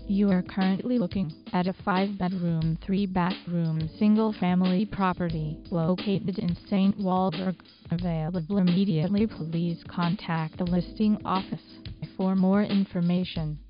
You are currently looking at a 5-bedroom, 3-bathroom single-family property located in St. Walburg. Available immediately. Please contact the listing office for more information.